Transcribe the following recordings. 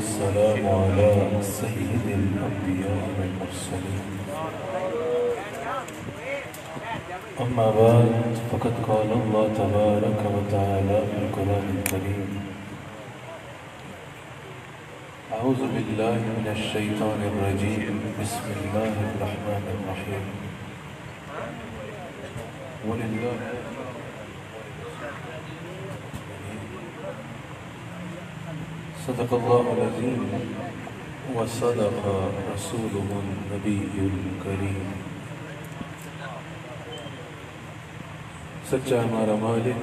والسلام على سيد الأنبياء والمرسلين أما بعد فقد قال الله تبارك وتعالى في القرآن الكريم أعوذ بالله من الشيطان الرجيم بسم الله الرحمن الرحيم ولله صدق الله العظيم وصدق رسوله النبي الكريم سچا ہمارا مالک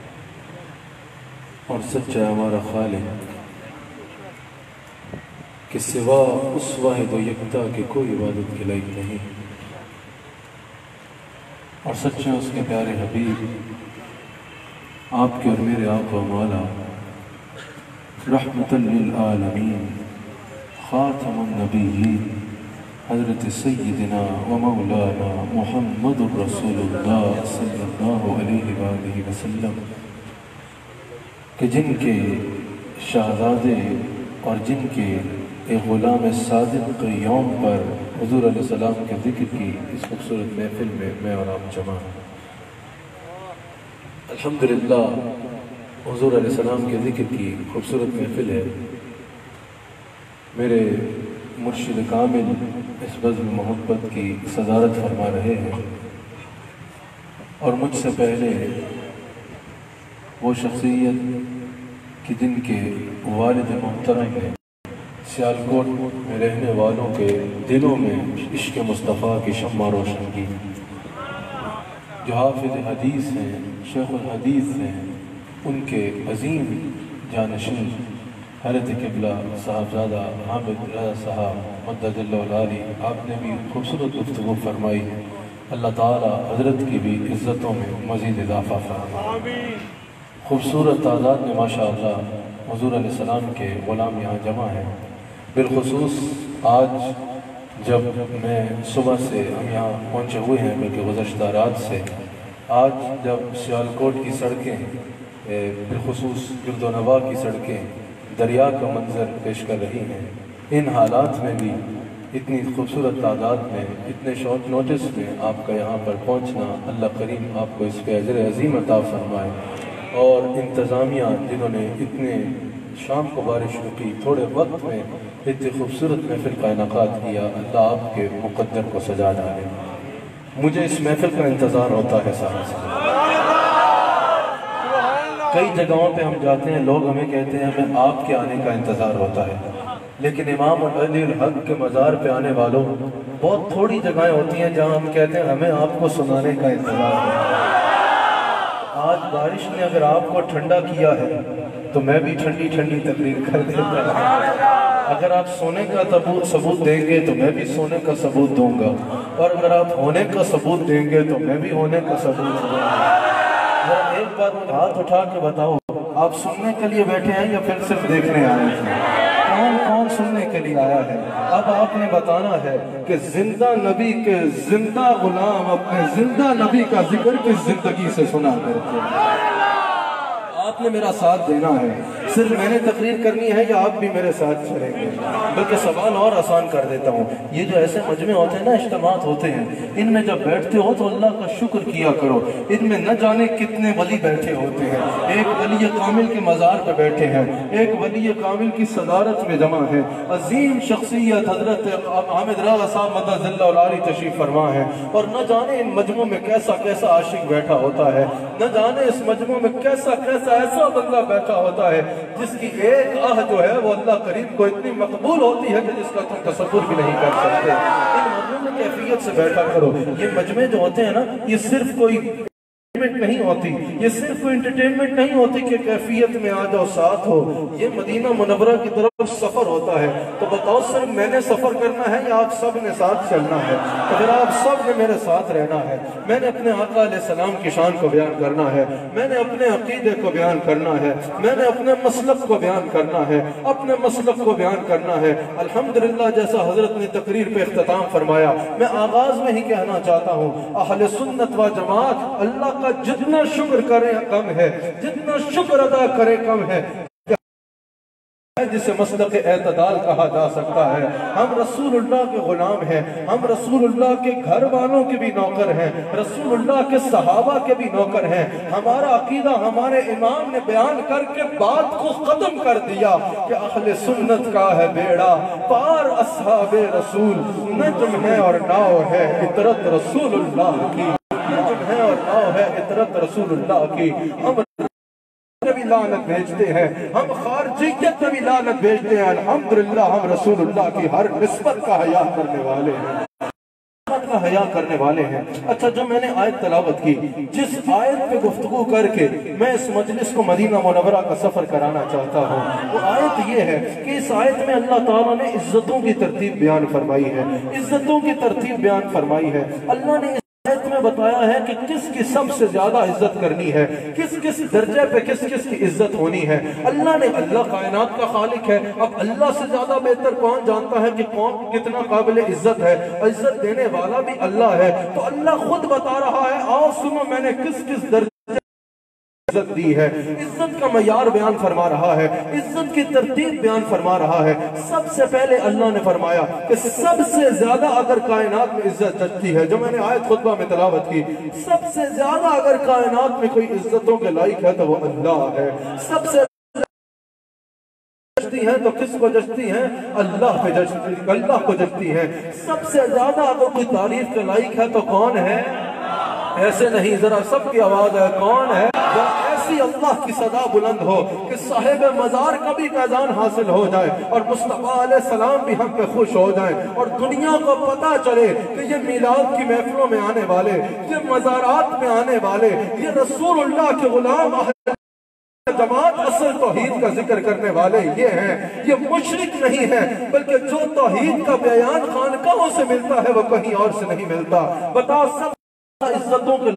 اور سچا ہمارا خالق کہ سوا اس واحد و یکتا کے کوئی عبادت کے لائق نہیں، اور سچا اس کے پیارے حبیب آپ کے اور میرے آقا و مولا رحمت للعالمین خاتم النبیین حضرت سیدنا و مولانا محمد رسول اللہ صلی اللہ علیہ وآلہ وسلم کہ جن کے شہزادے اور جن کے ایک غلام صادق کے یوم پر حضور علیہ السلام کے ذکر کی اس خوبصورت محفل میں اور آپ جمع ہیں۔ الحمدللہ حضور علیہ السلام کے ذکر کی خوبصورت محفل ہے۔ میرے مرشد کامل اس بزم محبت کی صدارت فرما رہے ہیں، اور مجھ سے پہلے وہ شخصیت کہ جن کے والد محترم نے سیالکوٹ میں رہنے والوں کے دلوں میں عشق مصطفیٰ کی شمع روشن کی، جو حافظ حدیث ہیں، شیخ الحدیث ہیں، ان کے عظیم جانشین حضرت قبلہ صاحبزادہ حامد رضا صاحب مدد اللہ العالی، آپ نے بھی خوبصورت گفتگو فرمائی ہے۔ اللہ تعالیٰ حضرت کی بھی عزتوں میں مزید اضافہ فرمائے۔ خوبصورت تعداد میں ماشاءاللہ حضور علیہ السلام کے غلام یہاں جمع ہیں۔ بالخصوص آج جب میں صبح سے ہم یہاں پہنچے ہوئے ہیں، بلکہ گزشتہ رات سے، آج جب سیالکوٹ کی سڑکیں بالخصوص گرد و نواح کی سڑکیں دریا کا منظر پیش کر رہی ہیں، ان حالات میں بھی اتنی خوبصورت تعداد میں اتنے شارٹ نوٹس میں آپ کا یہاں پر پہنچنا، اللہ کریم آپ کو اس پہ اجر عظیم عطا فرمائے۔ اور انتظامیہ جنہوں نے اتنے شام کو بارش رکی تھوڑے وقت میں اتنی خوبصورت محفل کا انعقاد کیا، اللہ آپ کے مقدر کو سجا ڈالے۔ مجھے اس محفل کا انتظار ہوتا ہے سارا سارا۔ کئی جگہوں پہ ہم جاتے ہیں، لوگ ہمیں کہتے ہیں ہمیں آپ کے آنے کا انتظار ہوتا ہے، لیکن امام علی الحق کے مزار پہ آنے والوں بہت تھوڑی جگہیں ہوتی ہیں جہاں ہم کہتے ہیں ہمیں آپ کو سنانے کا انتظار ہے۔ آج بارش نے اگر آپ کو ٹھنڈا کیا ہے تو میں بھی ٹھنڈی ٹھنڈی تقریر کر دیتا ہوں۔ اگر آپ سونے کا ثبوت دیں گے تو میں بھی سونے کا ثبوت دوں گا، اور اگر آپ ہونے کا ثبوت دیں گے تو میں بھی ہونے کا ثبوت دوں گا۔ ایک بار ہاتھ اٹھا کے بتاؤ، آپ سننے کے لیے بیٹھے ہیں یا پھر صرف دیکھنے آئے ہیں؟ کون سننے کے لیے آیا ہے؟ اب آپ نے بتانا ہے کہ زندہ نبی کے زندہ غلام اپنے زندہ نبی کا ذکر کس زندگی سے سنا کرتے ہیں۔ آپ نے میرا ساتھ دینا ہے، صرف میں نے تقریر کرنی ہے یا آپ بھی میرے ساتھ چلیں گے؟ بلکہ سوال اور آسان کر دیتا ہوں، یہ جو ایسے مجمع ہوتے ہیں نا، اجتماعات ہوتے ہیں، ان میں جب بیٹھتے ہو تو اللہ کا شکر کیا کرو۔ ان میں نہ جانے کتنے ولی بیٹھے ہوتے ہیں، ایک ولی کامل کے مزار پہ بیٹھے ہیں، ایک ولی کامل کی صدارت میں جمع ہے، عظیم شخصیت حضرت حامد رضا صاحب مدد اللہ العالی تشریف فرما ہے، اور نہ جانے ان مجموع میں کیسا کیسا عاشق بیٹھا ہوتا ہے، نہ جانے اس مجموع میں کیسا کیسا ایسا بندہ بیٹھا ہوتا ہے جس کی ایک آہ جو ہے وہ اللہ کریم کو اتنی مقبول ہوتی ہے کہ جس کا تم تصور بھی نہیں کر سکتے۔ ان مجموع میں کیفیت سے بیٹھا کرو۔ یہ مجمع جو ہوتے ہیں نا، یہ صرف کوئی نہیں ہوتی، یہ صرف کوئی انٹرٹینمنٹ نہیں ہوتی کہ کیفیت میں آ جاؤ ساتھ ہو، یہ مدینہ منورہ کی طرف سفر ہوتا ہے۔ تو بتاؤ صرف میں نے سفر کرنا ہے یا آپ سب نے ساتھ چلنا ہے؟ اگر آپ سب نے میرے ساتھ رہنا ہے، میں نے اپنے آقا علیہ السلام کی شان کو بیان کرنا ہے، میں نے اپنے عقیدے کو بیان کرنا ہے، میں نے اپنے مسلک کو بیان کرنا ہے، اپنے مسلک کو بیان کرنا ہے۔ الحمدللہ جیسا حضرت نے تقریر پہ اختتام فرمایا، میں آغاز میں ہی کہنا چاہتا ہوں، اہل سنت و جماعت اللہ کا جتنا شکر کریں کم ہے، جتنا شکر ادا کریں کم ہے۔ जिसे मस्तक एतदाल कहा जा सकता है। हम रसूलुल्लाह के गुलाम हैं, हम रसूलुल्लाह के घर वालों के भी नौकर हैं, रसूलुल्लाह के सहाबा के भी नौकर हैं। हमारा अकीदा हमारे इमाम ने बयान करके बात को खत्म कर दिया कि अहले सुन्नत का है बेड़ा पार अस्हाबे रसूल, नज्म है और नाव है इतरत रसूलुल्लाह की, नज्म है और नाव है इतरत रसूलुल्लाह की। हम भी लानत भेजते हैं, हम खारजियत में भी लानत भेजते हैं। अल्हम्दुलिल्लाह हम रसूलुल्लाह की हर निस्बत का हया करने वाले हैं, का हया करने वाले हैं। अच्छा, जो मैंने आयत तलावत की, जिस आयत पे गुफ्तगू करके मैं इस मजलिस को मदीना मुनव्वरा का सफर कराना चाहता हूँ, वो आयत ये है कि इस आयत में अल्लाह ताला ने इज्जतों की तरतीब बयान फरमाई है, इज्जतों की तरतीब बयान फरमाई है। अल्लाह ने आयत में बताया है कि किसकी सबसे ज्यादा इज्जत करनी है, किस किस दर्जे पे किस किस की इज्जत होनी है। अल्लाह कायनात का खालिक है। अब अल्लाह से ज्यादा बेहतर कौन जानता है कि कौन कितना काबिल इज्जत है? इज्जत देने वाला भी अल्लाह है। तो अल्लाह खुद बता रहा है, आओ सुनो मैंने किस किस दर्जे इज्जत दी है। इज्जत का मयार बयान फरमा रहा है, इज्जत की तरतीब बयान फरमा रहा है। सबसे पहले अल्लाह ने फरमाया कि सबसे ज्यादा अगर कायनात में इज्जत जचती है, जो मैंने आयत खुतबा में तिलावत की, सबसे ज्यादा अगर कायनात में कोई इज्जतों के लायक है तो वो अल्लाह है। सबसे जचती है तो किसको जचती है? अल्लाह पे जचती, अल्लाह को जचती है। सबसे ज्यादा अगर कोई तारीफ के लायक है तो कौन है? ऐसे नहीं, जरा सबकी आवाज है, कौन है? ऐसी अल्लाह की सदा बुलंद हो कि साहिब मजार का भी फैजान हासिल हो जाए और मुस्तफा अलैहि सलाम भी हम पे खुश हो जाए और दुनिया को पता चले कि ये मिलाद की महफिलों में आने वाले, ये मजारात में आने वाले, ये रसूलुल्लाह के गुलाम जमात असल तौहीद का जिक्र करने वाले ये हैं। ये मुशरिक नहीं है, बल्कि जो तौहीद का बयान खानकाहों से मिलता है वो कहीं और से नहीं मिलता। बताओ, सब इज्जतों के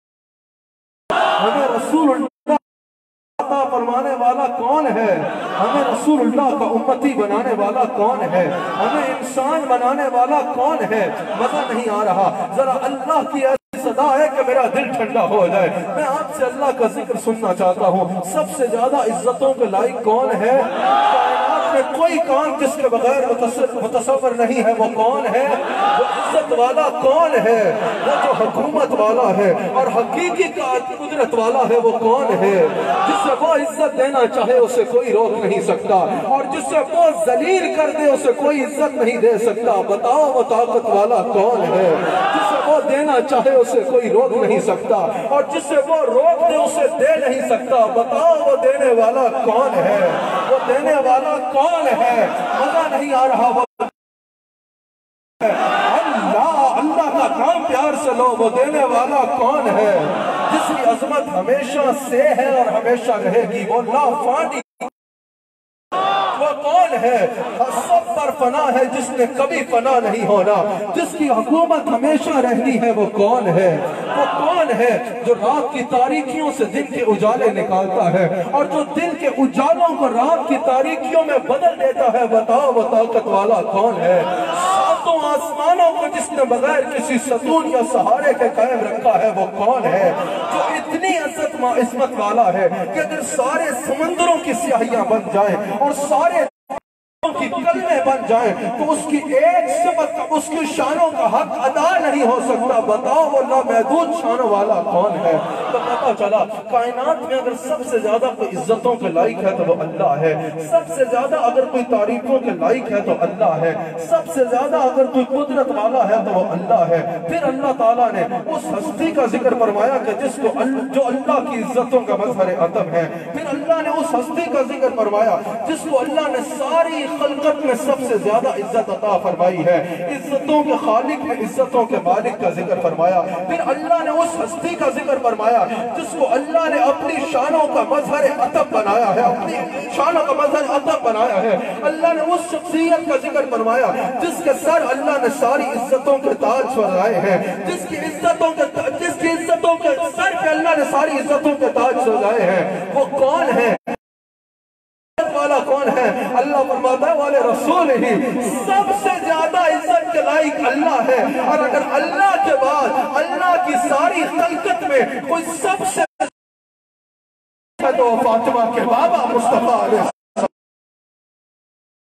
हमें रसूलुल्लाह फरमाने वाला कौन है? हमें रसूलुल्लाह का उम्मती बनाने वाला कौन है? हमें इंसान बनाने वाला कौन है? मजा नहीं आ रहा। जरा अल्लाह की ऐसी सदा है कि मेरा दिल ठंडा हो जाए। मैं आपसे अल्लाह का जिक्र सुनना चाहता हूँ। सबसे ज्यादा इज्जतों के लायक कौन है? कोई काम जिसके बगैर मुतसव्वर नहीं है, वो कौन है? वो इज्जत वाला कौन है? वो जो हुकूमत वाला है और हकीकी कुदरत वाला है, वो कौन है? जिसे वो इज्जत देना चाहे उसे कोई रोक नहीं सकता और जिसे वो जलील कर दे उसे कोई इज्जत नहीं दे सकता। बताओ, वो ताकत वाला कौन है? जिसे वो देना चाहे उसे कोई रोक नहीं सकता और जिसे वो रोक दे उसे दे नहीं सकता। बताओ, वो देने वाला कौन है? वो देने वाला कौन है? मजा नहीं आ रहा। वो अल्लाह, अल्लाह का नाम प्यार से लो। वो देने वाला कौन है? जिसकी अजमत हमेशा से है और हमेशा रहेगी। वो लाफानी, वो कौन है? सब पर फना है, जिसने कभी फना नहीं होना, जिसकी हुकूमत हमेशा रहनी है। वो कौन है? वो कौन है जो रात की तारीकियों से दिन के उजाले निकालता है और जो दिन के उजालों को रात की तारीकियों में बदल देता है? बताओ, वो ताकत वाला कौन है? सातों आसमानों को जिसने बगैर किसी सतून या सहारे के कायम रखा है, वो कौन है? जो इतनी इज्जत वाला है कि अगर सारे समंदरों की स्याहियां बन जाएं और सारे की कलमे बन जाए तो उसकी एक सिफत, उसकी शानों का हक अदा नहीं हो सकता। बताओ, वो लामहदूद शानों वाला कौन है? तो पता चला कायनात में अगर सबसे ज्यादा कोई इज्जतों के लायक है तो वो अल्लाह है। सबसे ज्यादा अगर कोई तारीफों के लायक है तो अल्लाह है। सबसे ज्यादा अगर कोई कुदरत वाला है तो वो अल्लाह है। फिर अल्लाह ताला ने उस हस्ती का जिक्र फरमाया कि जिसको जो अल्लाह की इज्जतों का मजहर अदब है। फिर अल्लाह ने उस हस्ती का जिक्र फरमाया जिसको अल्लाह ने सारी खलकत में सबसे ज्यादा इज्जत अता फरमाई है। इज्जतों के खालिक में इज्जतों के मालिक का जिक्र फरमाया। फिर अल्लाह ने उस हस्ती का जिक्र फरमाया जिसको अल्लाह ने अपनी शानों का मजहर अदब बनाया है, अपनी शानों का मजहर अदब बनाया है। अल्लाह ने उस शख्सियत का जिक्र फरमाया जिसके सर अल्लाह ने सारी इज्जतों के ताज सजाए हैं, जिसकी इज्जतों के सर पे अल्लाह ने सारी इज्जतों के ताज सजाए हैं। वो कौन है? वाला कौन है? अल्लाह फरमाता है, वाले रसूल ही सबसे ज्यादा इज्जत के लायक अल्लाह है। और अगर अल्लाह के बाद अल्लाह की सारी खलकत में कोई सबसे तो फातिमा के बाबा मुस्तफा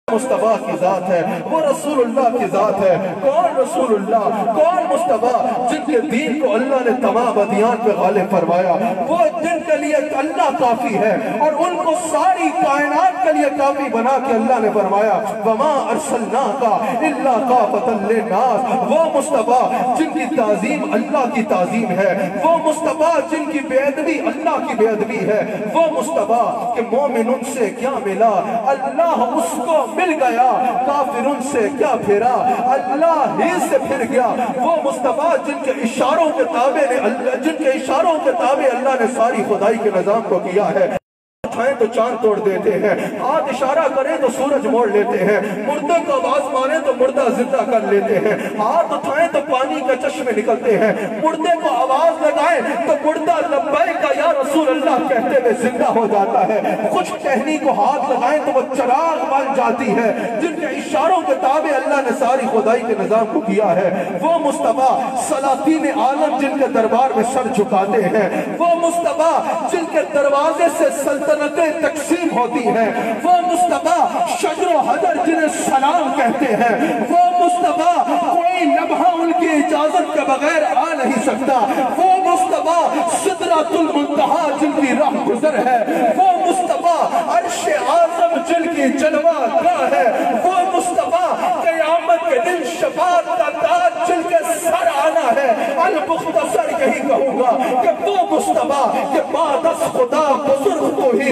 مصطفیٰ کی ذات ہے، وہ رسول اللہ کی ذات ہے۔ کون رسول اللہ، کون مصطفیٰ؟ جن کے دین کو اللہ نے تمام ادیان پہ غالب فرمایا، وہ جن کے لیے اللہ کافی ہے اور ان کو ساری کائنات کے لیے کافی بنا کے اللہ نے فرمایا وَمَا أَرْسَلْنَاكَ إِلَّا كَافَةً لِلنَّاسِ۔ وہ مصطفیٰ جن کی تعظیم اللہ کی تعظیم ہے، وہ مصطفیٰ جن کی بے ادبی اللہ کی بے ادبی ہے، وہ مصطفیٰ کہ مومن ان سے کیا ملا اللہ اس کو مل گیا، کافر ان سے کیا پھرا اللہ ہی سے پھر گیا۔ وہ مصطفیٰ جن کے اشاروں کے تابع اللہ نے ساری خدائی کے نظام کو کیا ہے۔ اٹھائیں تو چاند توڑ دیتے ہیں، ہاتھ اشارہ کریں تو سورج موڑ لیتے ہیں، مردے کو آواز ماریں تو مردہ زندہ کر لیتے ہیں، ہاتھ اٹھائیں تو پانی کا چشمے نکلتے ہیں، مردے کو آواز لگائیں تو مردہ لبیک یا رسول اللہ کہتے ہوئے زندہ ہو جاتا ہے، کچھ ٹہنی کو ہاتھ لگائیں تو وہ چراغ بن جاتی ہے۔ جن کے اشاروں کے تابع اللہ نے ساری خدائی کے نظام کو کیا ہے، وہ مصطفیٰ سلاطین عالم جن کے دربار میں سر جھکاتے ہیں، وہ مصطفیٰ جن کے دروازے سے سلطنتیں تقسیم ہوتی ہیں، وہ مصطفیٰ شجر و حجر جنہیں سلام کہتے ہیں، وہ مصطفیٰ کوئی لمحہ ان کی اجازت کے بغیر آ نہیں سکتا، وہ مصطفیٰ سدرۃ المنتہا جن کی راہ گزر ہے، وہ مصطفیٰ عرش اعظم جن کی جلوہ گاہ ہے، وہ مصطفیٰ قیامت کے دن شفاعت کا تاج جن کے سر آنا ہے۔ المختصر یہی کہوں گا کہ وہ مصطفیٰ کہ بعد از خدا بزرگ تو ہی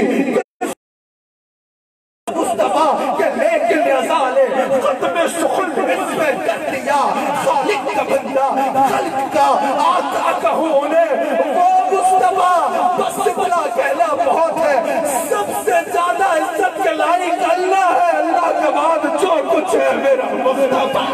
مصطفیٰ کہ لیکن رضا نے ختم سخن اس میں کر دیا، خالق کا بندہ خلق کا آقا کہوں انہیں، وہ مصطفیٰ بس اتنا کہنا بہت ہے، سب سے زیادہ عزت کے لائق اللہ ہے، اللہ کے بعد جو کچھ ہے میرا مصطفیٰ۔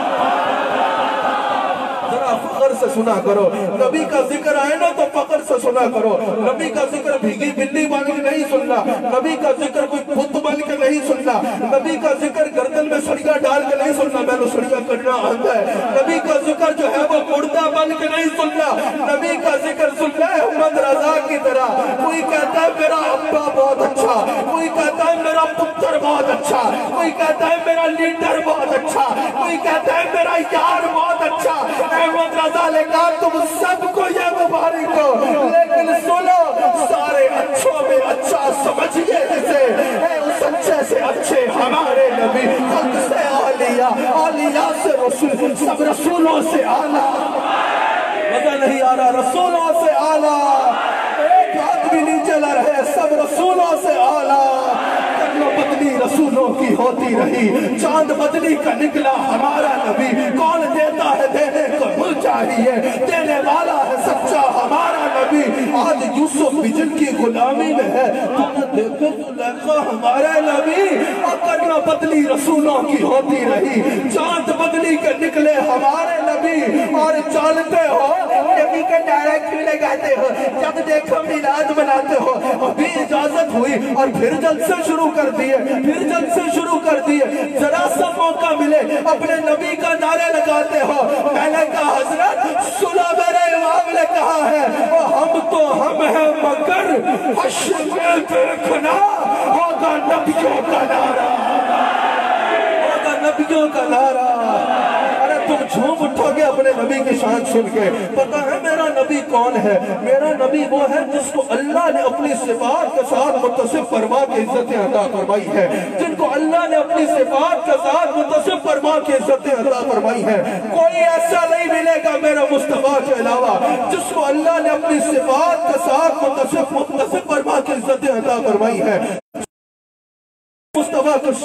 ذرا فخر سے سنا کرو، نبی کا ذکر آئے نا تو فخر سے سنا کرو، نبی کا ذکر بھیگی بلی بن کے نہیں سننا، نبی کا ذکر کوئی بت بن کے نہیں سننا، نبی کا ذکر گردن میں سڑیا ڈال کے نہیں سننا، میں نے سڑیا کرنا آتا ہے، نبی کا ذکر جو ہے وہ مردہ بن کے نہیں سننا، نبی کا ذکر سننا ہے احمد رضا کی طرح۔ کوئی کہتا ہے میرا ابا بہت اچھا، کوئی کہتا ہے میرا پتر بہت اچھا، کوئی کہتا ہے میرا لیڈر بہت اچھا، کوئی کہتا ہے میرا یار بہت اچھا۔ احمد رضا نے کہا تم سب کو یہ مبارک ہو، لیکن سنو سارے اچھوں میں اچھا سمجھئے جسے اے اس اچھے سے اچھے ہمارے نبی، خلق سے اولیاء، اولیاء سے رسول، سب رسولوں سے اعلیٰ۔ مزہ نہیں آ رہا، رسولوں سے اعلیٰ، ایک ہاتھ بھی نیچے لڑ ہے، سب رسولوں سے اعلیٰ۔ کرنو بدلی رسولوں کی ہوتی رہی، چاند بدلی کا نکلا ہمارا نبی، کون دیتا ہے دینے کو مل چاہیے، دینے والا ہے سچا ہمارا نبی۔ آج یوسف بھی جن کی غلامی میں ہے، تم نے دیکھو زلیخا ہمارے نبی، اور کرنو بدلی رسولوں کی ہوتی رہی، چاند بدلی کے نکلے ہمارے نبی۔ اور جانتے ہو نبی کے نعرے کیوں لگاتے ہو؟ جب دیکھو میلاد مناتے ہو، ابھی اجازت ہوئی اور پھر جلسے شروع کر دیے، پھر جلسے شروع کر دیے، ذرا سا موقع ملے اپنے نبی کا نعرے لگاتے ہو۔ میں نے کہا حضرت سنا میرے امام نے کہا ہے، ہم تو ہم ہیں مگر حشر میں دیکھنا ہوگا نبیوں کا نعرہ، ہوگا نبیوں کا نعرہ۔ ارے تم جھوم اٹھو گے اپنے نبی کی شان سن کے، پتہ ہے میرا نبی کون ہے؟ میرا نبی وہ ہے جس کو اللہ نے اپنی صفات کے ساتھ متصف فرما کے عزتیں عطا فرمائی ہے، جن کو اللہ نے اپنی صفات کے ساتھ متصف فرما کے عزتیں عطا فرمائی ہے۔ کوئی ایسا نہیں ملے گا میرا مصطفیٰ کے علاوہ جس کو اللہ نے اپنی صفات کے ساتھ متصف فرما کے عزتیں عطا فرمائی ہے۔ مصطفیٰ کو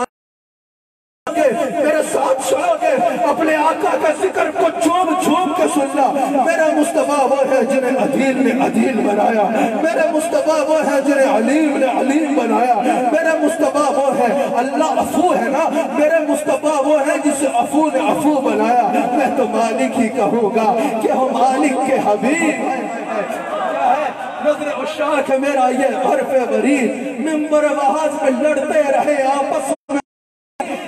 میرے ساتھ چلو گے، اپنے آقا کا ذکر کو جھوم جھوم کے سننا۔ میرا مصطفیٰ وہ ہے جنہیں عدیل نے عدیل بنایا، میرے مصطفیٰ وہ ہے جنہیں علیم نے علیم بنایا، میرے مصطفیٰ وہ ہے اللہ عفو ہے نا، میرے مصطفیٰ وہ ہے جسے عفو نے عفو بنایا۔ میں تو مالک ہی کہوں گا کہ ہم مالک کے حبیب نظر عشاق ہے میرا یہ حرف ورید، منبر وحاظ پہ لڑتے رہے آپس میں،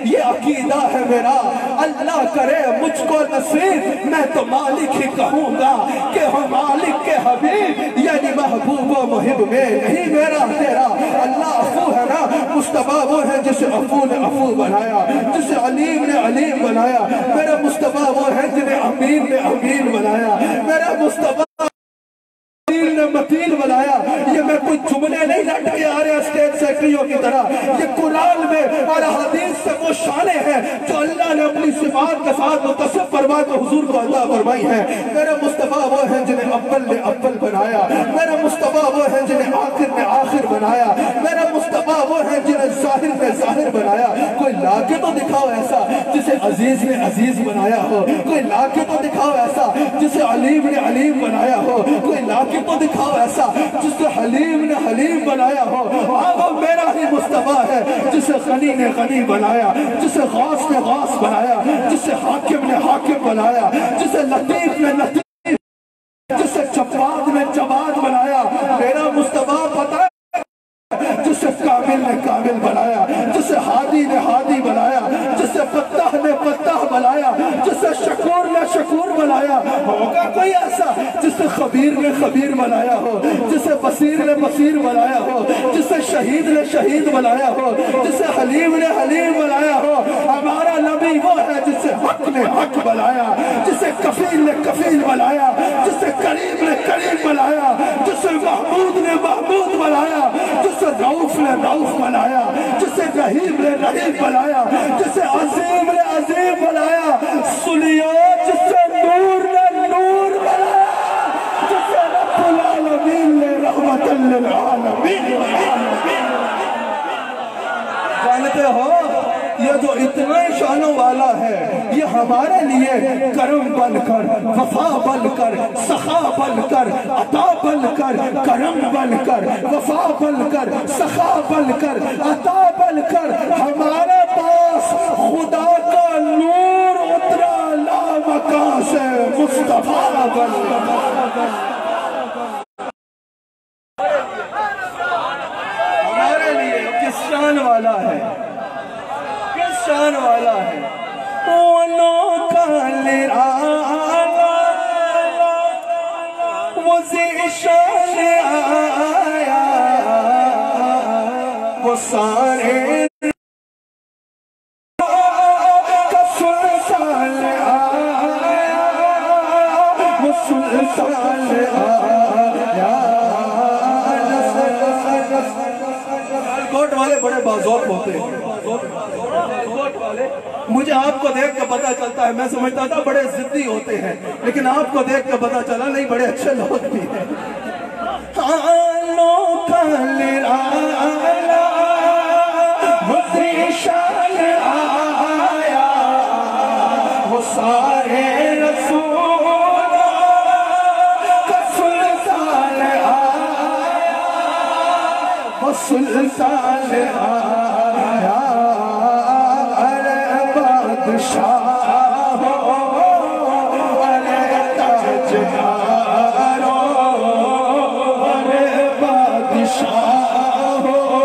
یہ عقیدہ ہے میرا، اللہ کرے مجھ کو نصیب، میں تو مالک ہی کہوں گا کہ ہو مالک کے حبیب، یعنی محبوب و محب میں نہیں میرا تیرا۔ اللہ عفو ہے نا، مصطفیٰ وہ ہے جسے عفو نے عفو بنایا، جسے علیم نے علیم بنایا، میرا مصطفیٰ وہ ہے جنہیں امین نے امین بنایا، میرا مصطفیٰ نے متین بنایا۔ یہ میں کوئی جملے نہیں لٹ کے آ رہے اسٹیٹ سیکٹریوں کی طرح، یہ قرآن میں اور حدیث سے وہ شانیں ہیں جو اللہ نے اپنی صفات کے ساتھ متصف فرما کے حضور کو عطا فرمائی ہے۔ میرا مصطفیٰ وہ ہے جنہیں اول نے اول بنایا، میرا مصطفیٰ وہ ہے جنہیں آخر نے آخر بنایا، میرا مصطفیٰ وہ ہے جنہیں ظاہر نے ظاہر بنایا۔ کوئی لا کے تو دکھاؤ ایسا جسے عزیز نے عزیز بنایا ہو، کوئی لا کے تو دکھاؤ ایسا جسے علیم نے علیم بنایا ہو، کوئی لا کے تو دکھاؤ ایسا جسے حلیم نے حلیم بنایا ہو۔ وہ میرا ہی مصطفیٰ ہے جسے غنی نے غنی بنایا، جسے غاث نے غاث بنایا، جسے حاکم نے حاکم بنایا، جسے لطیف نے لطیف، جسے جواد نے جواد بنایا۔ میرا مصطفیٰ پتہ جسے کامل نے کامل بنایا، جسے ہادی نے ہادی بنایا، جسے فتح نے فتح بنایا، جسے شکور نے شکور بنایا۔ ہوگا کوئی ایسا جسے خبیر نے خبیر بنایا ہو، جسے بصیر نے بصیر بنایا ہو، جسے شہید نے شہید بنایا ہو، جسے حلیم نے حلیم بنایا ہو۔ ہمارا نبی وہ ہے جسے حق نے حق بنایا، جسے کفیل نے کفیل بنایا، جسے کریم نے کریم بنایا، جسے محمود نے محمود بنایا، جسے رؤوف نے رؤوف بنایا، جسے رحیم نے رحیم بنایا، جسے عظیم نے عظیم بنایا۔ سنیو جسے نور نے نور بنایا، جسے رب العالمین نے رحمت للعالمین۔ جانتے ہو یہ جو اتنا شانوں والا ہے، یہ ہمارے لیے کرم بن کر، وفا بن کر، سخا بن کر، عطا بن کر، کرم بن کر، وفا بن کر، سخا بن کر، عطا بن کر ہمارے پاس خدا کا نور اترا لامکان سے مصطفیٰ بن ہمارے لیے کس شان والا ہے، کس شان والا ہے۔ وہ کا لرانا وہ ذیشان آیا، وہ سارے کا سلطان آیا، وہ سلطان آیا۔ کوٹ والے بڑے بازوق ہوتے ہیں، مجھے آپ کو دیکھ کے پتا چلتا ہے، میں سمجھتا تھا بڑے ضدی ہوتے ہیں، لیکن آپ کو دیکھ کے پتا چلا نہیں بڑے اچھے لوگ بھی ہیں۔ آلو کا لرانا وہ ذیشان آیا، وہ سارے رسول کا سلطان آیا، وہ سلطان آیا۔ بادشاہ ارے تاجدار، ارے بادشاہ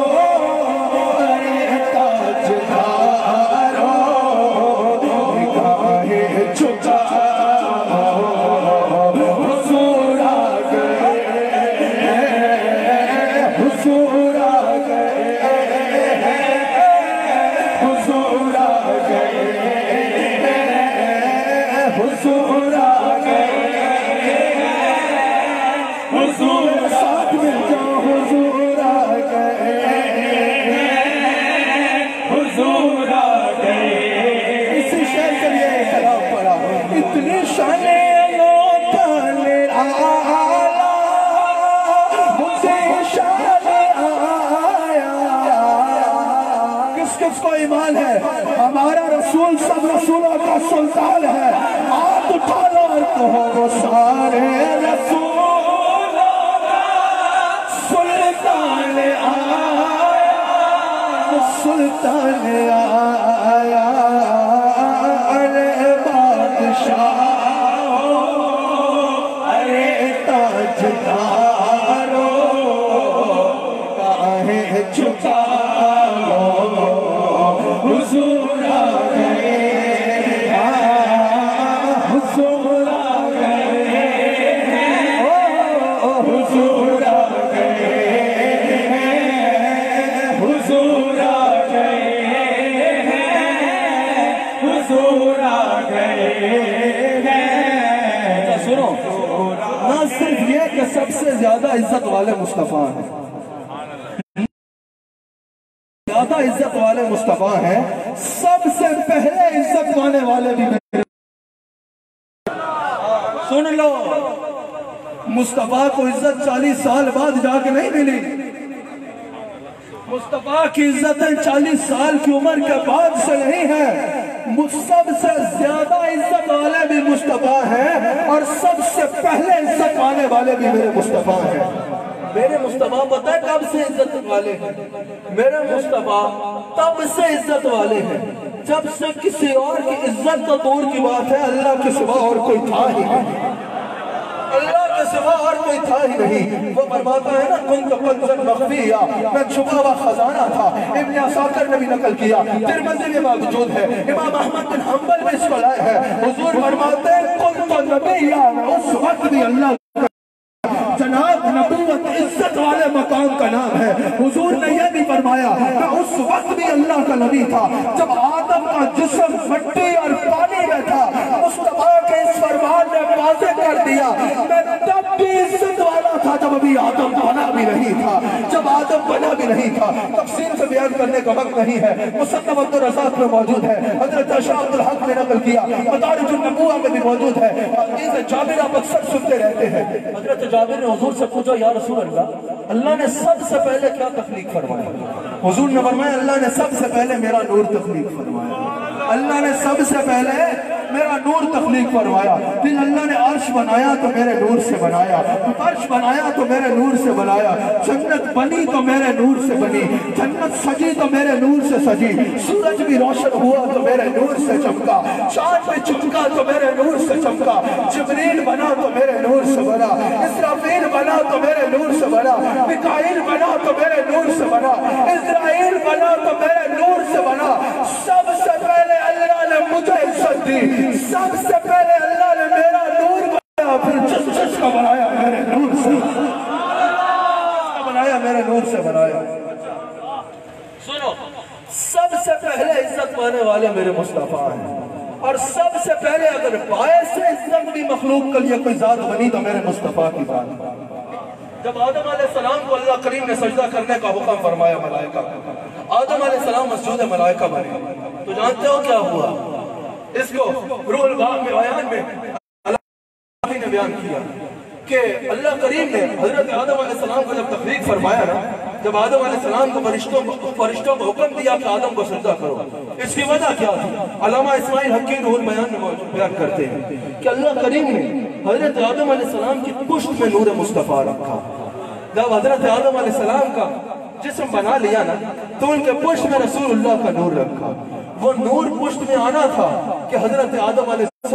ارے تاجدار، نگاہیں جھکا حضور آ گئے، حضور آ گئے، حضور آ گئے، حضور آ گئے، حضور ساتھ مل جاؤ، حضور آ گئے، حضور آ گئے۔ اسی شعر کے لیے کلام پڑھا، اتنی شانیں لوٹا لرانا مجھے شان آیا۔ کس کس کو ایمان ہے ہمارا رسول سب رسولوں کا سلطان ہے؟ ہاتھ اٹھا لو اور کہو وہ سارے رسولوں کا سلطان آیا، وہ سلطان آیا۔ ارے بادشاہ ارے تاجدار، کاہیں جھکا حضور ہیں۔ سنو، نہ صرف یہ کہ سب سے زیادہ عزت والے مصطفیٰ ہیں، زیادہ عزت والے مصطفیٰ ہیں، سب سے پہلے عزت پانے والے بھی میرے۔ سن لو، مصطفیٰ کو عزت 40 سال بعد جا کے نہیں ملی، مصطفیٰ کی عزتیں 40 سال کی عمر کے بعد سے نہیں ہے۔ سب سے زیادہ عزت والے بھی مصطفیٰ ہیں اور سب سے پہلے عزت پانے والے بھی میرے مصطفیٰ ہیں۔ میرے مصطفیٰ پتہ ہے کب سے عزت والے ہیں؟ میرے مصطفیٰ تب سے عزت والے ہیں جب سے کسی اور کی عزت کا دور کی بات ہے اللہ کے سوا اور کوئی تھا ہی نہیں، اللہ کے سوا اور کوئی تھا ہی نہیں۔ وہ فرماتا ہے نا کنت کنزا مخفیا، میں چھپا ہوا خزانہ تھا۔ ابن عساکر نے بھی نقل کیا، ترمذی میں موجود ہے، امام احمد بن حنبل میں اس کو لائے ہیں۔ حضور فرماتے ہیں کنت نبیا، اس وقت بھی اللہ جناب نبوت عزت والے مقام کا نام ہے۔ حضور نے یہ بھی فرمایا کہ اس وقت بھی اللہ کا نبی تھا جب آدم کا جسم مٹی اور پانی میں تھا، مصطفیٰ کے اس فرمان نے واضح کر دیا میں تب بھی عزت والا تھا جب ابھی آدم بنا بھی نہیں تھا، جب آدم بنا بھی نہیں تھا۔ تفصیل سے بیان کرنے کا وقت نہیں ہے، مصنف عبدالرزاق میں موجود ہے، حضرت شاہ عبدالحق نے نقل کیا، مدارج النبوہ میں بھی موجود ہے۔ حدیث جابر آپ اکثر سنتے رہتے ہیں، حضرت جابر نے حضور سے پوچھا یا رسول اللہ، اللہ نے سب سے پہلے کیا تخلیق فرمایا؟ حضور نے فرمایا اللہ نے سب سے پہلے میرا نور تخلیق فرمایا، اللہ نے سب سے پہلے میرا نور تخلیق فرمایا، پھر اللہ نے عرش بنایا تو میرے نور سے بنایا، فرش بنایا تو میرے نور سے بنایا، جنت بنی تو میرے نور سے بنی، جنت سجی تو میرے نور سے سجی، سورج بھی روشن ہوا تو میرے نور سے چمکا، چاند بھی چمکا تو میرے نور سے چمکا، جبریل بنا تو میرے نور سے بنا، اسرافیل بنا تو میرے نور سے بنا، میکائیل بنا تو میرے نور سے بنا، اسرائیل بنا تو میرے نور سے بنا۔ سب سے پہلے اللہ نے مجھے عزت دی، سب سے پہلے اللہ نے میرا نور بنایا، پھر جس کا بنایا میرے نور سے بنایا، میرے نور سے بنایا۔ سنو، سب سے پہلے عزت پانے والے میرے مصطفیٰ ہیں، اور سب سے پہلے اگر باعث عزت بھی مخلوق کے لیے کوئی ذات بنی تو میرے مصطفیٰ کی ذات۔ جب آدم علیہ السلام کو اللہ کریم نے سجدہ کرنے کا حکم فرمایا ملائکہ، آدم علیہ السلام مسجود ملائکہ بنے، تو جانتے ہو کیا ہوا؟ اس کو روح الباب میں بیان میں اللہ نے بیان کیا کہ اللہ کریم نے حضرت آدم علیہ السلام کو جب تخلیق فرمایا نا، جب آدم علیہ السلام کو فرشتوں کو حکم دیا کہ آدم کو سجدہ کرو، اس کی وجہ کیا تھی؟ علامہ اسماعیل حقی روح البیان میں بیان کرتے ہیں کہ اللہ کریم نے حضرت آدم علیہ السلام کی پشت میں نور مصطفیٰ رکھا۔ جب حضرت آدم علیہ السلام کا جسم بنا لیا نا تو ان کے پشت میں رسول اللہ کا نور رکھا۔ وہ نور پشت میں آنا تھا کہ حضرت آدم علیہ السلام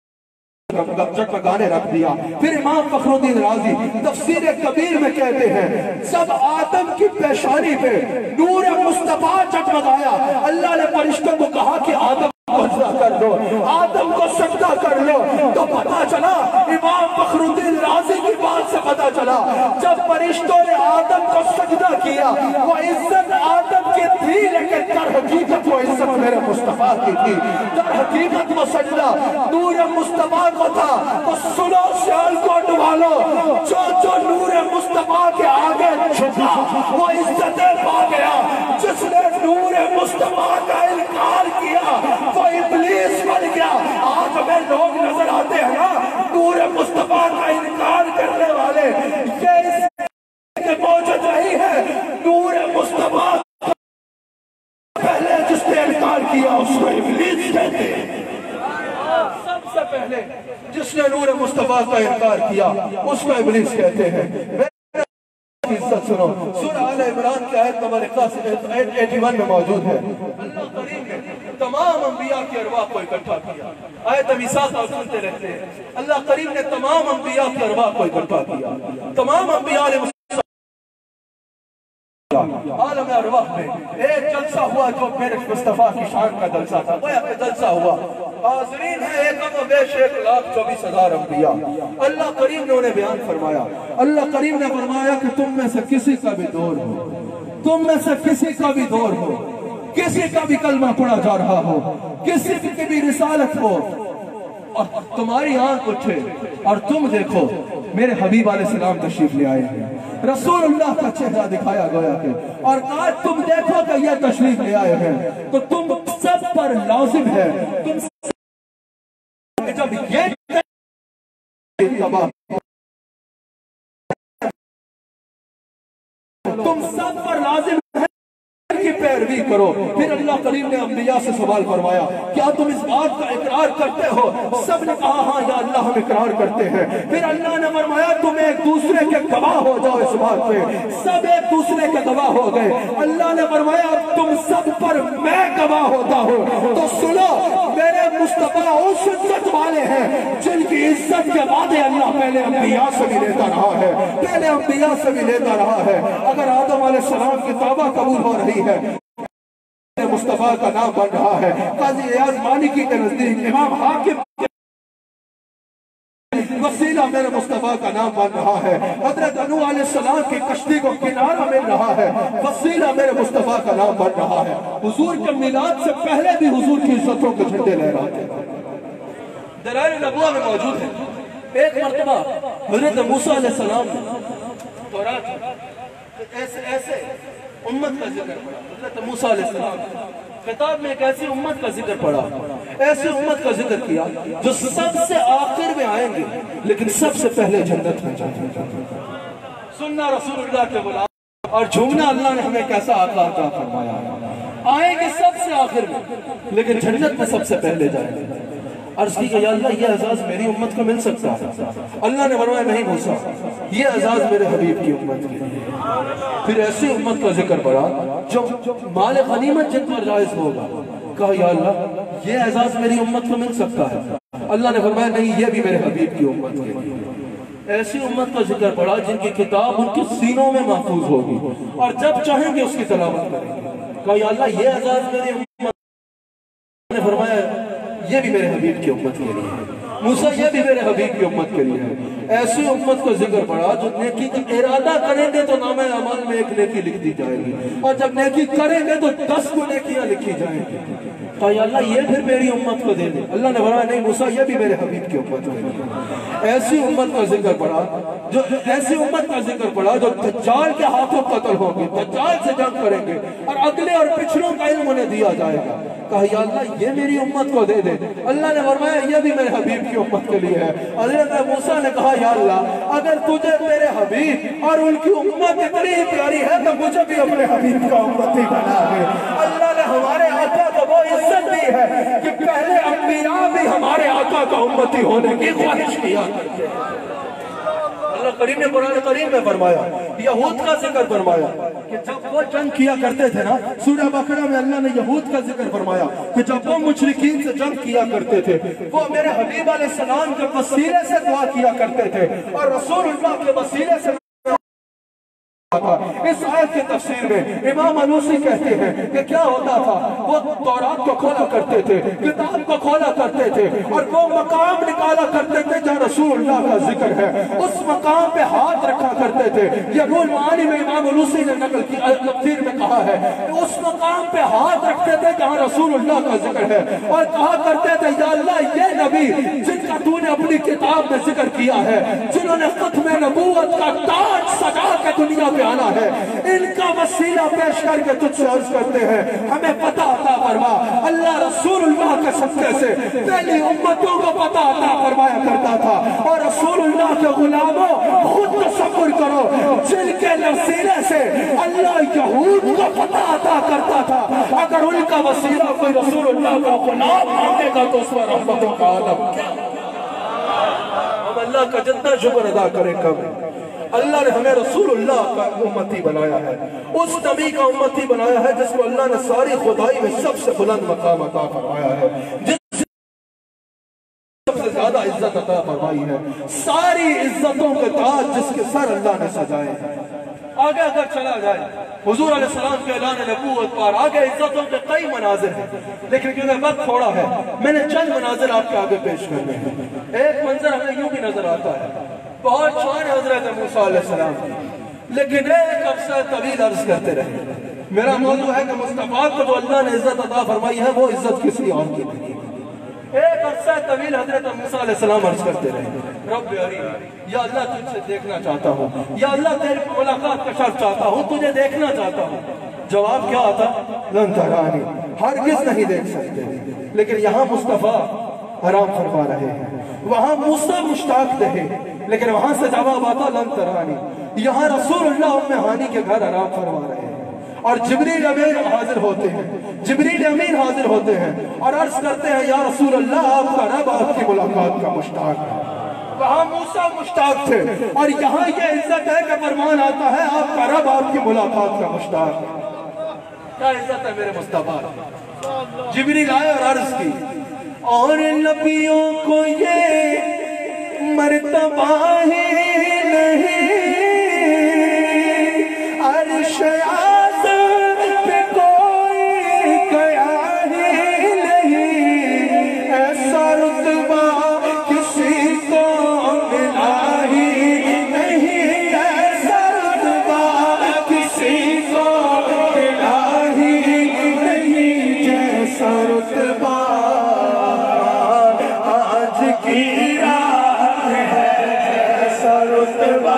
جگمگانے رکھ دیا۔ پھر امام فخر الدین رازی تفسیر کبیر میں کہتے ہیں جب آدم کی پیشانی پہ نور مصطفیٰ جگمگایا، اللہ نے فرشتوں کو کہا کہ آدم کو سجدہ کر لو، آدم کو سجدہ کر لو، تو پتا چلا امام فخر الدین رازی کی بات سے پتا چلا جب فرشتوں نے آدم کو سجدہ کیا وہ عزت آدم کی تھی، لیکن در حقیقت وہ عزت میرے مصطفیٰ کی تھی، در حقیقت وہ سجدہ نور مصطفیٰ کو تھا۔ تو سنو سیال کوٹ والو، جو نور مصطفیٰ کے آگے جھکا وہ عزتیں پا گیا، جس نے نور مصطفیٰ کا انکار کیا وہ ابلیس بن گیا۔ آج ہمیں لوگ نظر آتے ہیں نا نور مصطفیٰ کا انکار کرنے والے، یہ اس کے موجود نہیں ہے۔ نور مصطفیٰ پہلے جس نے انکار کیا اس کو ابلیس کہتے ہیں، سب سے پہلے جس نے نور مصطفیٰ کا انکار کیا اس کو ابلیس کہتے ہیں۔ عزت سنو، سورہ آل عمران کی آیت نمبر 81 میں موجود ہے۔ اللہ کریم نے تمام انبیاء کی ارواح کو اکٹھا کیا، آیت میثاق آپ سنتے رہتے ہیں، اللہ کریم نے تمام انبیاء کی ارواح کو اکٹھا کیا، تمام انبیاء علیہ عالم ارواح میں ایک جلسہ ہوا جو میرے مصطفیٰ کی شان کا جلسہ تھا، وہ ایک جلسہ ہوا، حاضرین ہے 1,24,000 انبیاء۔ اللہ کریم نے انہیں بیان فرمایا، اللہ کریم نے فرمایا کہ تم میں سے کسی کا بھی دور ہو، تم میں سے کسی کا بھی دور ہو، کسی کا بھی کلمہ پڑھا جا رہا ہو، کسی کی بھی رسالت ہو، اور تمہاری آنکھ اٹھے اور تم دیکھو میرے حبیب علیہ السلام تشریف لے آئے ہیں، رسول اللہ کا چہرہ دکھایا گیا کہ اور کہا تم دیکھو کہ یہ تشریف لے آئے ہیں تو تم سب پر لازم ہے، تم جب یہ تم سب پر لازم ہے کی پیروی کرو۔ پھر اللہ کریم نے انبیاء سے سوال فرمایا کیا تم اس بات کا اقرار کرتے ہو؟ سب نے کہا ہاں یا اللہ ہم اقرار کرتے ہیں۔ پھر اللہ نے فرمایا تم ایک دوسرے کے گواہ ہو جاؤ اس بات پہ، سب ایک دوسرے کے گواہ ہو گئے۔ اللہ نے فرمایا تم سب پر میں گواہ ہوتا ہوں، تو سنو میرے مصطفیٰ اس عزت والے ہیں جن کی عزت کے وعدے اللہ پہلے انبیاء سے بھی لیتا رہا ہے، پہلے انبیاء سے بھی لیتا رہا ہے۔ اگر آدم علیہ السلام کی توبہ قبول ہو رہی ہے، مصطفیٰ کا نام بن رہا ہے، قاضی ایاز مالکی کے نزدیک امام حاکم وسیلہ میرے مصطفیٰ کا نام بن رہا ہے، حضرت نوح علیہ السلام کی کشتی کو کنارہ مل رہا ہے، وسیلہ میرے مصطفیٰ کا نام بن رہا ہے۔ حضور کے میلاد سے پہلے بھی حضور کی عزتوں کے جھنڈے لہراتے ہیں، دلائل نبوہ میں موجود ہے۔ ایک مرتبہ حضرت موسیٰ علیہ السلام ایسے امت کا ذکر پڑا، حضرت موسیٰ علیہ السلام خطاب میں ایک ایسی امت کا ذکر پڑا، ایسی امت کا ذکر کیا جو سب سے آخر میں آئیں گے لیکن سب سے پہلے جنت میں جائیں گے۔ سننا رسول اللہ کے غلام اور جھومنا اللہ نے ہمیں کیسا آقا عطا فرمایا ہے، آئیں گے سب سے آخر میں لیکن جنت میں سب سے پہلے جائیں گے۔ عرض کی کہ یا اللہ یہ اعزاز میری امت کو مل سکتا ہے؟ اللہ نے فرمایا نہیں موسیٰ، یہ اعزاز میرے حبیب کی امت کے لیے۔ پھر ایسی امت کا ذکر پڑا جو مال غنیمت جن پر جائز ہوگا، کہا یا اللہ یہ اعزاز میری امت کو مل سکتا ہے؟ اللہ نے فرمایا نہیں یہ بھی میرے حبیب کی امت کے لیے۔ ایسی امت کا ذکر پڑا جن کی کتاب ان کے سینوں میں محفوظ ہوگی اور جب چاہیں گے اس کی تلاوت کریں گے، کہا یا اللہ یہ اعزاز میری امت نے فرمایا یہ بھی میرے حبیب کی امت کے لیے ہے، موسیٰ یہ بھی میرے حبیب کی امت کے لیے ہے۔ ایسی امت کا ذکر پڑا جو نیکی کا ارادہ کریں گے تو نامہ اعمال میں ایک نیکی لکھ دی جائے گی اور جب نیکی کریں گے تو 10 کو نیکیاں لکھی جائیں گی، کہا یا اللہ یہ پھر میری امت کو دے دے۔ اللہ نے فرمایا نہیں موسیٰ یہ بھی میرے حبیب کی امت کے لیے۔ ایسی امت کا ذکر پڑا جو ایسی امت کا ذکر پڑا جو دجال کے ہاتھوں قتل ہوگی، دجال سے جنگ کریں گے اور اگلے اور پچھلوں کا علم انہیں دیا جائے گا، کہا یا اللہ یہ میری امت کو دے دے۔ اللہ نے فرمایا یہ بھی میرے حبیب کی امت کے لیے ہے۔ حضرت موسیٰ نے کہا یا اللہ اگر تجھے میرے حبیب اور ان کی امت اتنی ہی پیاری ہے تو مجھے بھی اپنے حبیب کا امتی بنا دے۔ اللہ نے ہمارے آقا کو وہ عزت دی ہے کہ پہلے انبیاء بھی ہمارے آقا کا امتی ہونے کی خواہش کیا کرتے ہیں۔ اللہ کریم نے قرآن کریم میں فرمایا، یہود کا ذکر فرمایا کہ جب وہ جنگ کیا کرتے تھے نا، سورہ بقرہ میں اللہ نے یہود کا ذکر فرمایا کہ جب وہ مشرکین سے جنگ کیا کرتے تھے وہ میرے حبیب علیہ السلام کے وسیلے سے دعا کیا کرتے تھے اور رسول اللہ کے وسیلے سے اس آیت کی تفسیر میں امام علوسی کہتے ہیں کہ کیا ہوتا تھا، وہ تورات کو کھولا کرتے تھے، کتاب کو کھولا کرتے تھے اور وہ مقام نکالا کرتے تھے جہاں رسول اللہ کا ذکر ہے، اس مقام پہ ہاتھ رکھا کرتے تھے۔ یہ وہ معانی میں امام علوسی نے نقل کی تفسیر میں کہا ہے کہ اس مقام پہ ہاتھ رکھتے تھے جہاں رسول اللہ کا ذکر ہے اور کہا کرتے تھے یا اللہ یہ نبی جن کا تو نے اپنی کتاب میں ذکر کیا ہے، جنہوں نے ختم نبوت کا تاج سجا کے دنیا پہ آنا ہے، ان کا وسیلہ پیش کر کے تجھ سے عرض کرتے ہیں ہمیں پتہ عطا فرما۔ اللہ رسول اللہ کے صدقے سے پہلی امتوں کو پتہ عطا فرمایا کرتا تھا اور رسول اللہ کے غلاموں خود تصور کرو جن کے وسیلے سے اللہ یہود کو پتہ عطا کرتا تھا، اگر ان کا وسیلہ کوئی رسول اللہ کا غلام مانگے گا تو اس پر رحمتوں کا عالم کیا؟ ہم اللہ کا جتنا شکر ادا کریں کم۔ اللہ نے ہمیں رسول اللہ کا امتی بنایا ہے، اس نبی کا امتی بنایا ہے جس کو اللہ نے ساری خدائی میں سب سے بلند مقام عطا فرمایا ہے، جس سب سے زیادہ عزت عطا فرمائی ہے، ساری عزتوں کے تاج جس کے سر اللہ نے سجائے ہیں۔ آگے اگر چلا جائے حضور علیہ السلام کے اعلان نبوت پر آگے عزتوں کے کئی مناظر ہیں، لیکن کیونکہ وقت تھوڑا ہے میں نے چند مناظر آپ کے آگے پیش کرنے ہیں۔ ایک منظر ہمیں یوں بھی نظر آتا ہے، بہت شان حضرت موسیٰ علیہ السلام، لیکن ایک عرصہ طویل عرض کرتے رہے۔ میرا موضوع ہے کہ مصطفیٰ کو جو اللہ نے عزت عطا فرمائی ہے وہ عزت کسی اور کی نہیں، ایک عرصہ طویل حضرت موسیٰ علیہ السلام عرض کرتے رہے رب ارینی، یا اللہ تجھ سے دیکھنا چاہتا ہوں، یا اللہ تیری ملاقات کا شرف چاہتا ہوں، تجھے دیکھنا چاہتا ہوں۔ جواب کیا آتا؟ لن ترانی، ہرگز نہیں دیکھ سکتے۔ لیکن یہاں مصطفیٰ آرام فرما رہے ہیں، وہاں موسیٰ مشتاق تھے، لیکن وہاں سے جواب آتا لن ترانی۔ یہاں رسول اللہ ام ہانی کے گھر آرام فرما رہے ہیں اور جبریل امین حاضر ہوتے ہیں، جبریل امین حاضر ہوتے ہیں اور عرض کرتے ہیں یا رسول اللہ آپ کا رب آپ کی ملاقات کا مشتاق ہے۔ وہاں موسیٰ مشتاق تھے اور یہاں یہ عزت ہے کہ فرمان آتا ہے آپ کا رب آپ کی ملاقات کا مشتاق ہے۔ کیا عزت ہے میرے مصطفیٰ؟ جبریل آئے اور عرض کی اور نبیوں کو یہ مرتبہ ہی نہیں، عرش اعظم پہ کوئی گیا ہی نہیں، ایسا رتبہ کسی کو ملا ہی نہیں، ایسا رتبہ کسی کو ملا ہی نہیں، جیسا رتبہ آج کی رات ہے، ایسا رتبہ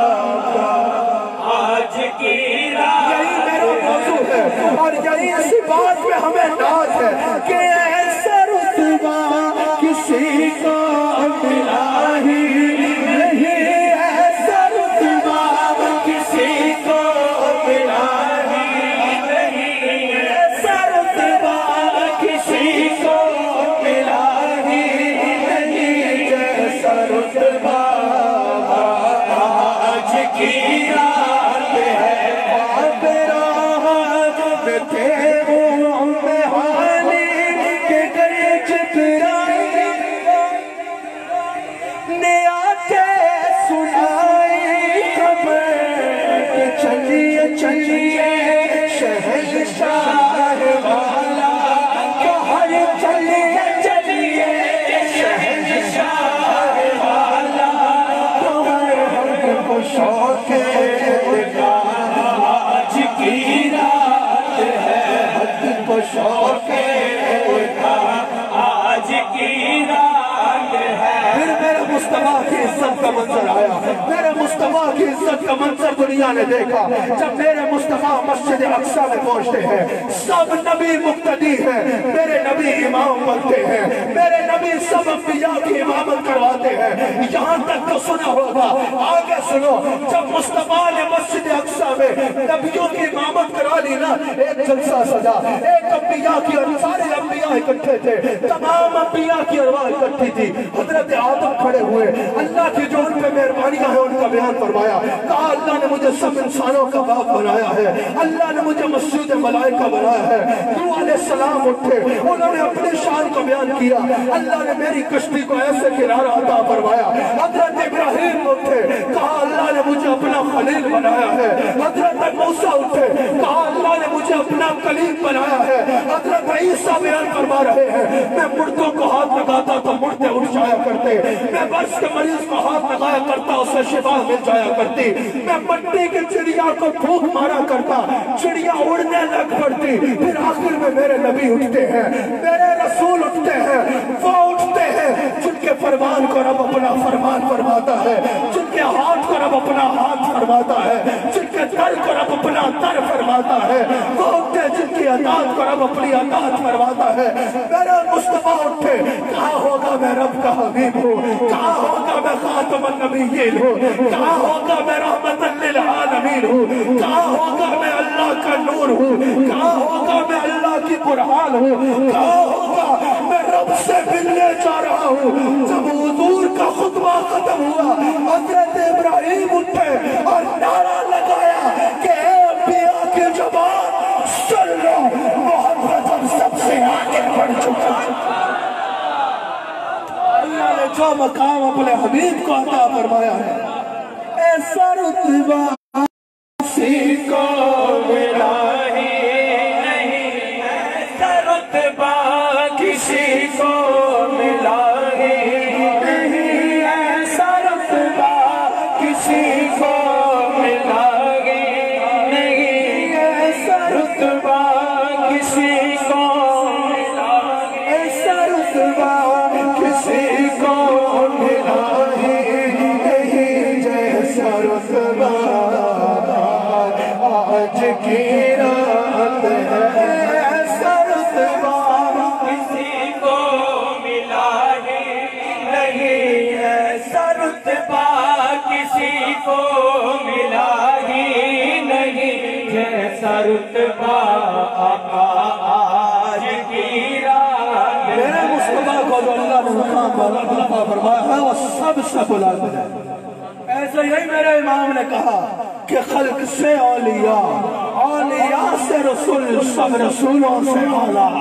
یہی میرا موضوع ہے اور یہی اسی بات میں ہمیں ناز ہے کہ ایسا رتبہ کسی کو ملا ہی نہیں، ایسا رتبہ کسی کو ملا ہی نہیں، ایسا رتبہ کسی کو ملا ہی نہیں، جیسا رتبہ آج کی رات ہے۔ چلیے شہنشاہ والا کہر، چلیے چلیے شہنشاہ والا کہر، ہم کو شوق کا آج کی رات ہے، ہم کو شوق کا آج کی رات ہے۔ پھر میرے مصطفیٰ کی عزت کا منظر آیا، میرے مصطفیٰ کی عزت کا منظر دنیا نے دیکھا جب میرے مصطفیٰ مسجد اقصیٰ میں پہنچتے ہیں۔ سب نبی مقتدی ہیں، میرے نبی امام بنتے ہیں، میرے نبی سب انبیاء کی امامت کرواتے ہیں۔ یہاں تک تو سنا ہوگا، آگے سنو، جب مصطفیٰ نے مسجد اقصیٰ میں نبیوں کی امامت کرا لی نا، ایک جلسہ سجا، ایک انبیاء کی اور سارے انبیاء اکٹھے تھے، تمام انبیاء کی ارواح اکٹھی تھی۔ حضرت آدم کھڑے ہوئے، اللہ کی جو ان پہ مہربانیاں ہیں ان کا بیان فرمایا، کہا اللہ نے مجھے سب انسانوں کا باپ بنایا ہے، اللہ نے مجھے مسجود ملائکہ بنایا ہے۔ نوح علیہ السلام اٹھے، انہوں نے اپنے شان کو بیان کیا، اللہ نے میری کشتی کو ایسے کنارہ عطا فرمایا۔ حضرت ابراہیم اٹھے، کہا اللہ نے مجھے اپنا خلیل بنایا ہے۔ حضرت موسیٰ اٹھے، کہا اللہ نے مجھے اپنا کلیم بنایا ہے۔ حضرت عیسیٰ بیان فرما رہے ہیں، میں مردوں کو ہاتھ لگاتا تو مردے اٹھ جایا کرتے، میں برس کے مریض کو ہاتھ لگایا کرتا اسے شفا مل جایا کرتی، میں مٹی کی چڑیا کو پھونک مارا کرتا، چڑیا اڑنے لگ پڑتی۔ پھر آخر میں میرے نبی اٹھتے ہیں، میرے رسول اٹھتے ہیں، وہ اٹھتے ہیں جن کے فرمان کو رب اپنا فرمان فرماتا ہے، جن کے ہاتھ کو رب اپنا ہاتھ فرماتا ہے، جن کے در کو رب اپنا در فرماتا ہے، وہ اٹھتے جن کی اطاعت کو رب اپنی اطاعت فرماتا ہے۔ میرے مصطفیٰ اٹھے، کہاں ہوگا میں رب کا حبیب ہوں، کہاں ہوگا میں خاتم النبیین ہوں، کہاں ہوگا میں رحمت للعالمین ہوں، کہاں ہوگا میں اللہ کا نور ہوں، کہاں ہوگا میں اللہ کی برہان ہوں، کہاں ہوگا میں رب سے ملنے جا رہا ہوں۔ جب حضور کا خطبہ ختم ہوا، حضرت ابراہیم اٹھے اور نعرہ لگایا کہ اے انبیاء کی زبان سن لو، محمد اب سب سے آگے بڑھ چکا ہے۔ اللہ نے جو مقام اپنے حبیب کو عطا فرمایا ہے، ایسا رتبہ کسی کو ملا ہی نہیں، ایسا رتبہ کسی کو ملا ہی نہیں، ایسا رتبہ کسی کو ملا ہی نہیں، ایسا رتبہ کسی کو ملا، ایسا رتبہ کو جو اللہ نے مقام عطا فرمایا ہے وہ سب سے بلند ہے۔ ایسے ہی میرے امام نے کہا کہ خلق سے اولیاء، اولیاء سے رسول، سب رسولوں سے اعلیٰ۔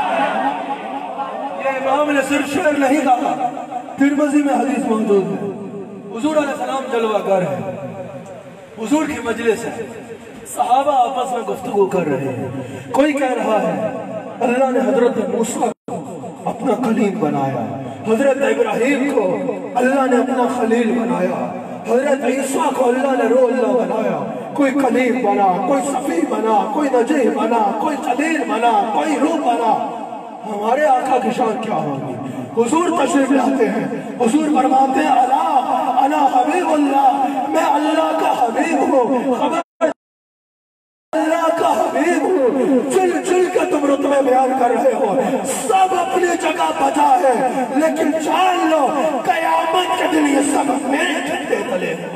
یہ امام نے صرف شعر نہیں کہا، ترمذی میں حدیث موجود ہے۔ حضور علیہ السلام جلوہ گر ہے، حضور کی مجلس ہے، صحابہ آپس میں گفتگو کر رہے ہیں۔ کوئی کہہ رہا ہے اللہ نے حضرت موسیٰ کو اپنا کلیم بنایا، حضرت ابراہیم کو اللہ نے اپنا خلیل بنایا، حضرت عیسیٰ کو اللہ نے روح اللہ بنایا۔ کوئی کلیم بنا، کوئی صفی بنا، کوئی نجیح بنا، کوئی خلیل بنا، کوئی روح بنا۔ ہمارے آقا کی شان کیا ہوگی؟ حضور تشریف لاتے ہیں، حضور فرماتے ہیں انا حبیب اللہ، میں اللہ کا حبیب ہوں، اللہ کا حبیب ہوں۔ چل چل کے تم رتبے بیان کر رہے ہو، سب اپنی جگہ بجا ہے، لیکن جان لو قیامت کے دن یہ سب میرے جھنڈے تلے ہیں۔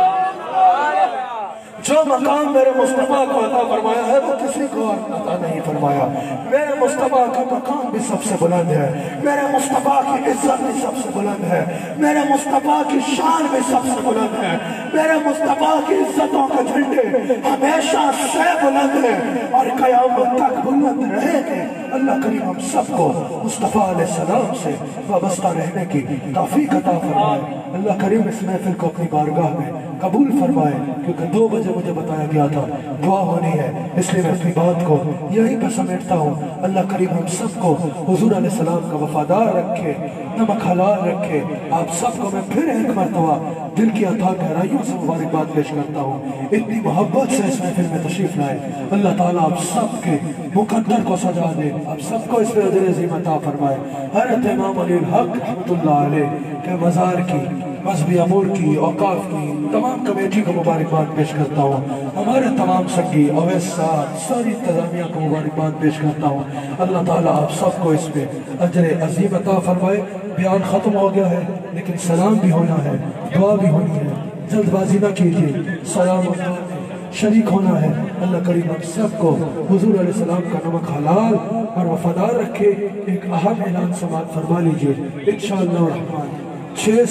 جو مقام میرے مصطفیٰ کو عطا فرمایا ہے وہ کسی کو عطا نہیں فرمایا۔ میرے مصطفیٰ کا مقام بھی سب سے بلند ہے، میرے مصطفیٰ کی عزت بھی سب سے بلند ہے، میرے مصطفیٰ کی شان بھی سب سے بلند ہے، میرے مصطفیٰ کی عزتوں کے جھنڈے ہمیشہ سے بلند ہیں اور قیامت تک بلند رہے گے۔ اللہ کریم ہم سب کو مصطفیٰ علیہ السلام سے وابستہ رہنے کی توفیق عطا فرمائے۔ اللہ کریم اس محفل کو اپنی بارگاہ میں قبول فرمائے، کیونکہ 2 بجے مجھے بتایا گیا تھا دعا ہونی ہے، اس لیے میں اپنی بات کو یہیں پر سمیٹتا ہوں۔ اللہ کریم ہم سب کو حضور علیہ السلام کا وفادار رکھے، نمک حلال رکھے۔ آپ سب کو میں پھر ایک مرتبہ دل کی عطا گہرائیوں سے مبارکباد پیش کرتا ہوں، اتنی محبت سے اس محفل میں تشریف لائے۔ اللہ تعالیٰ آپ سب کے مقدر کو سجا دے، آپ سب کو اس پہ اجر عظیم عطا فرمائے۔ حضرت امام علی الحق رحمۃ اللہ علیہ کے مزار کی، مذہبی امور کی، اوقاف کی تمام کمیٹی کو مبارکباد پیش کرتا ہوں۔ ہمارے تمام سنگی اویس صاحب ساری انتظامیہ کو مبارکباد پیش کرتا ہوں۔ اللہ تعالیٰ آپ سب کو اس پہ اجر عظیم عطا فرمائے۔ بیان ختم ہو گیا ہے لیکن سلام بھی ہونا ہے، دعا بھی ہونی ہے، جلد بازی نہ کیجیے، سلام و دعا میں شریک ہونا ہے۔ اللہ کریم ہم سب کو حضور علیہ السلام کا نمک حلال اور وفادار رکھے۔ ایک اہم اعلان سماعت فرما لیجیے، انشاءاللہ الرحمن 6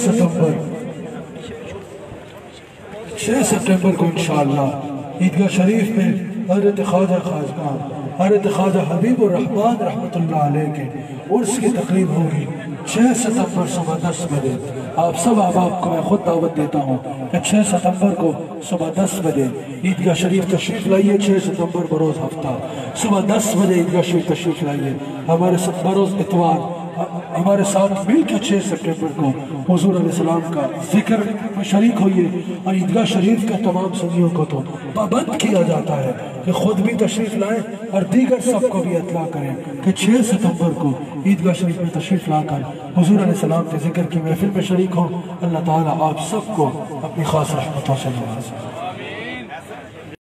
ستمبر کو انشاءاللہ عیدگاہ شریف میں حضرت خواجہ خاجگاہ حضرت خواجہ حبیب الرحمن رحمۃ اللہ علیہ کے عرس کی تقریب ہوگی 6 ستمبر صبح 10 بجے۔ آپ سب احباب کو میں خود دعوت دیتا ہوں کہ 6 ستمبر کو صبح 10 بجے عیدگاہ شریف تشریف لائیے۔ 6 ستمبر بروز ہفتہ صبح 10 بجے عیدگاہ شریف تشریف لائیے۔ ہمارے بروز اتوار ہمارے ساتھ مل کے 6 ستمبر کو حضور علیہ السلام کا ذکر میں شریک ہوئیے، اور عیدگاہ شریف کے تمام سنگیوں کو تو پابند کیا جاتا ہے کہ خود بھی تشریف لائیں اور دیگر سب کو بھی اطلاع کریں کہ 6 ستمبر کو عیدگاہ شریف میں تشریف لا کر حضور علیہ السلام کے ذکر کی محفل میں شریک ہوں۔ اللہ تعالیٰ آپ سب کو اپنی خاص رحمتوں سے نوازے۔